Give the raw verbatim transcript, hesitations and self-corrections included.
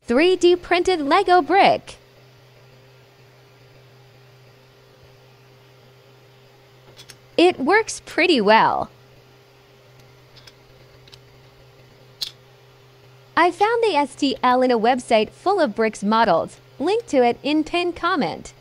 three D printed Lego brick. It works pretty well. I found the S T L in a website full of bricks models. Link to it in pinned comment.